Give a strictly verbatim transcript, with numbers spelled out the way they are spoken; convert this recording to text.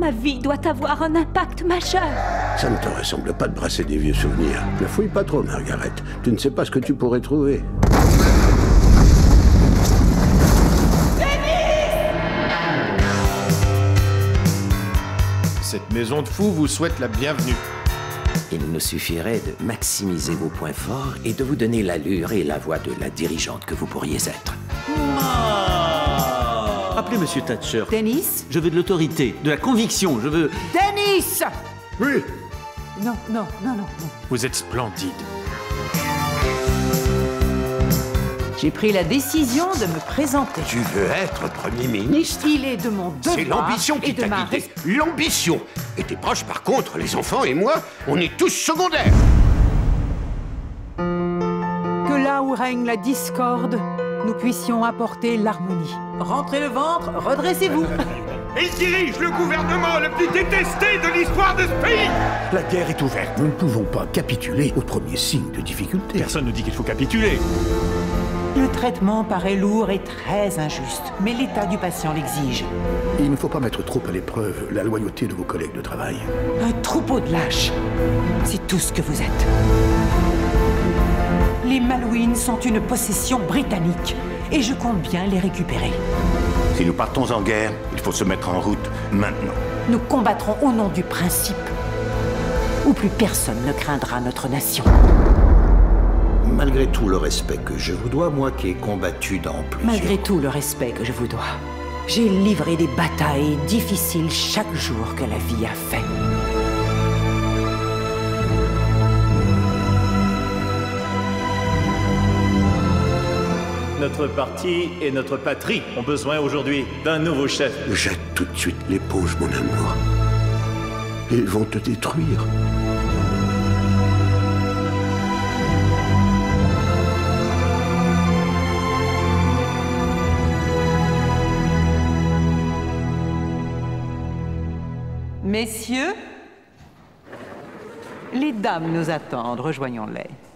Ma vie doit avoir un impact majeur. Ça ne te ressemble pas de brasser des vieux souvenirs. Ne fouille pas trop, Margaret. Tu ne sais pas ce que tu pourrais trouver. Cette maison de fous vous souhaite la bienvenue. Il nous suffirait de maximiser vos points forts et de vous donner l'allure et la voix de la dirigeante que vous pourriez être. Appelez Monsieur Thatcher. Dennis? Je veux de l'autorité, de la conviction, je veux... Dennis! Oui. Non, non, non, non, non. Vous êtes splendide. J'ai pris la décision de me présenter. Tu veux être Premier ministre? Il est de mon devoir C'est l'ambition qui et de t'a ma guidé. res- L'ambition. Et tes proches, par contre, les enfants et moi, on est tous secondaires. Que là où règne la discorde, nous puissions apporter l'harmonie. Rentrez le ventre, redressez-vous. Il dirige le gouvernement le plus détesté de l'histoire de ce pays. La guerre est ouverte. Nous ne pouvons pas capituler au premier signe de difficulté. Personne ne dit qu'il faut capituler. Le traitement paraît lourd et très injuste, mais l'état du patient l'exige. Il ne faut pas mettre trop à l'épreuve la loyauté de vos collègues de travail. Un troupeau de lâches, c'est tout ce que vous êtes. Les Malouines sont une possession britannique, et je compte bien les récupérer. Si nous partons en guerre, il faut se mettre en route maintenant. Nous combattrons au nom du principe, où plus personne ne craindra notre nation. Malgré tout le respect que je vous dois, moi qui ai combattu dans plusieurs... Malgré tout le respect que je vous dois, j'ai livré des batailles difficiles chaque jour que la vie a fait. Notre parti et notre patrie ont besoin aujourd'hui d'un nouveau chef. Jette tout de suite l'éponge, mon amour. Ils vont te détruire. Messieurs, les dames nous attendent, rejoignons-les.